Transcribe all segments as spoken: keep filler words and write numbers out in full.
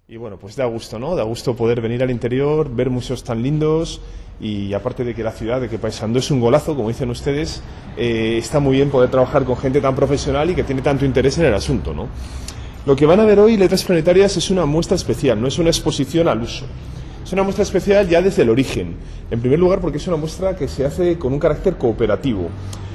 Y bueno, pues da gusto, ¿no? Da gusto poder venir al interior, ver museos tan lindos y aparte de que la ciudad, de que Paysandú es un golazo, como dicen ustedes, eh, está muy bien poder trabajar con gente tan profesional y que tiene tanto interés en el asunto, ¿no? Lo que van a ver hoy, Letras Planetarias, es una muestra especial, no es una exposición al uso. Es una muestra especial ya desde el origen. En primer lugar, porque es una muestra que se hace con un carácter cooperativo.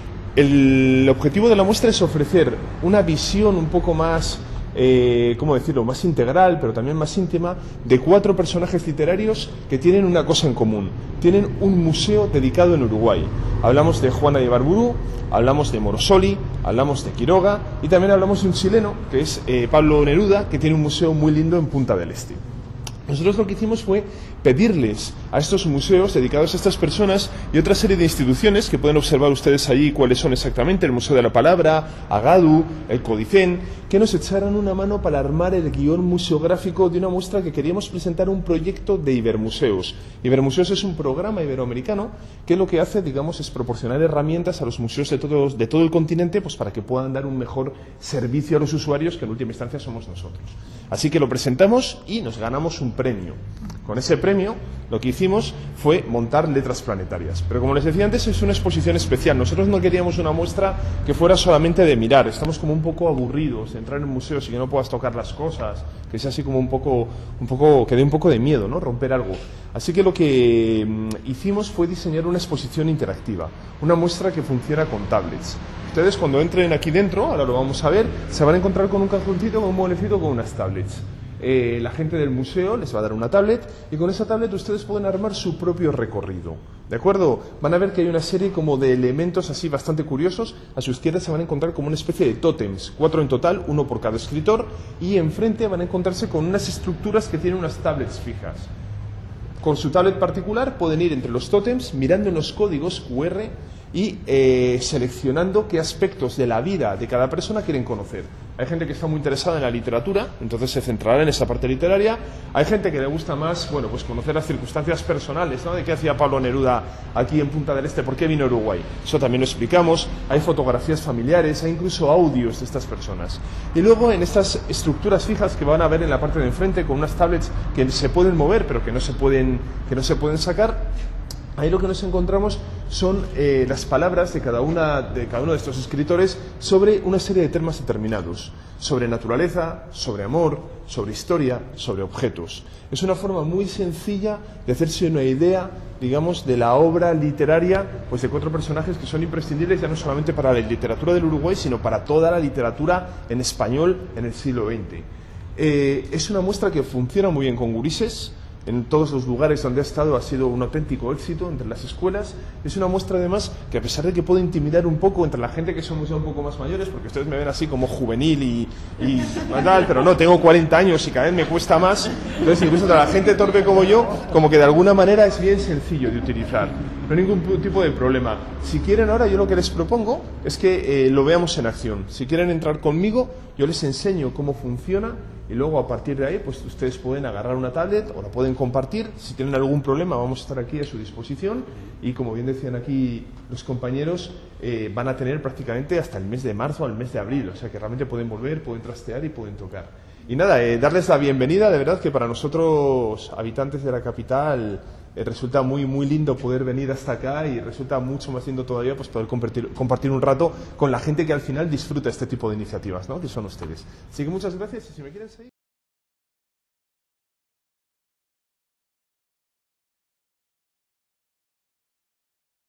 El objetivo de la muestra es ofrecer una visión un poco más, eh, ¿cómo decirlo?, más integral, pero también más íntima, de cuatro personajes literarios que tienen una cosa en común. Tienen un museo dedicado en Uruguay. Hablamos de Juana de Ibarburu, hablamos de Morosoli, hablamos de Quiroga y también hablamos de un chileno, que es eh, Pablo Neruda, que tiene un museo muy lindo en Punta del Este. Nosotros lo que hicimos fue pedirles a estos museos dedicados a estas personas y otra serie de instituciones que pueden observar ustedes allí cuáles son exactamente, el Museo de la Palabra, Agadu, el Codicen, que nos echaran una mano para armar el guión museográfico de una muestra que queríamos presentar, un proyecto de Ibermuseos. Ibermuseos es un programa iberoamericano que lo que hace, digamos, es proporcionar herramientas a los museos de todo, de todo el continente, pues para que puedan dar un mejor servicio a los usuarios, que en última instancia somos nosotros. Así que lo presentamos y nos ganamos un premio. Con ese premio lo que hicimos fue montar Letras Planetarias. Pero como les decía antes, es una exposición especial. Nosotros no queríamos una muestra que fuera solamente de mirar. Estamos como un poco aburridos de entrar en museos y que no puedas tocar las cosas, que sea así como un poco, un poco, que dé un poco de miedo, ¿no? Romper algo. Así que lo que mm, hicimos fue diseñar una exposición interactiva, una muestra que funciona con tablets. Ustedes cuando entren aquí dentro, ahora lo vamos a ver, se van a encontrar con un cajoncito, con un mueblecito, con unas tablets. Eh, la gente del museo les va a dar una tablet y con esa tablet ustedes pueden armar su propio recorrido, ¿de acuerdo? Van a ver que hay una serie como de elementos así bastante curiosos. A su izquierda se van a encontrar como una especie de tótems, cuatro en total, uno por cada escritor, y enfrente van a encontrarse con unas estructuras que tienen unas tablets fijas. Con su tablet particular pueden ir entre los tótems mirando en los códigos cu erre y eh, seleccionando qué aspectos de la vida de cada persona quieren conocer. Hay gente que está muy interesada en la literatura, entonces se centrará en esa parte literaria. Hay gente que le gusta más, bueno, pues conocer las circunstancias personales, ¿no? De qué hacía Pablo Neruda aquí en Punta del Este, por qué vino a Uruguay. Eso también lo explicamos. Hay fotografías familiares, hay incluso audios de estas personas. Y luego en estas estructuras fijas que van a ver en la parte de enfrente, con unas tablets que se pueden mover, pero que no se pueden, que no se pueden sacar, ahí lo que nos encontramos son eh, las palabras de cada, una, de cada uno de estos escritores sobre una serie de temas determinados, sobre naturaleza, sobre amor, sobre historia, sobre objetos. Es una forma muy sencilla de hacerse una idea, digamos, de la obra literaria, pues de cuatro personajes que son imprescindibles ya no solamente para la literatura del Uruguay, sino para toda la literatura en español en el siglo veinte. Eh, es una muestra que funciona muy bien con gurises. En todos los lugares donde ha estado ha sido un auténtico éxito entre las escuelas. Es una muestra además que, a pesar de que puede intimidar un poco entre la gente que somos ya un poco más mayores, porque ustedes me ven así como juvenil y, y tal, pero no, tengo cuarenta años y cada vez me cuesta más. Entonces, incluso entre la gente torpe como yo, como que de alguna manera es bien sencillo de utilizar. No hay ningún tipo de problema. Si quieren ahora, yo lo que les propongo es que eh, lo veamos en acción. Si quieren entrar conmigo, yo les enseño cómo funciona y luego a partir de ahí pues ustedes pueden agarrar una tablet o la pueden compartir. Si tienen algún problema vamos a estar aquí a su disposición y, como bien decían aquí los compañeros, eh, van a tener prácticamente hasta el mes de marzo al mes de abril, o sea que realmente pueden volver, pueden trastear y pueden tocar. Y nada, eh, darles la bienvenida. De verdad que para nosotros, habitantes de la capital, eh, resulta muy muy lindo poder venir hasta acá y resulta mucho más lindo todavía pues poder compartir, compartir un rato con la gente que al final disfruta este tipo de iniciativas, ¿no? Que son ustedes. Así que muchas gracias y si me quieren seguir...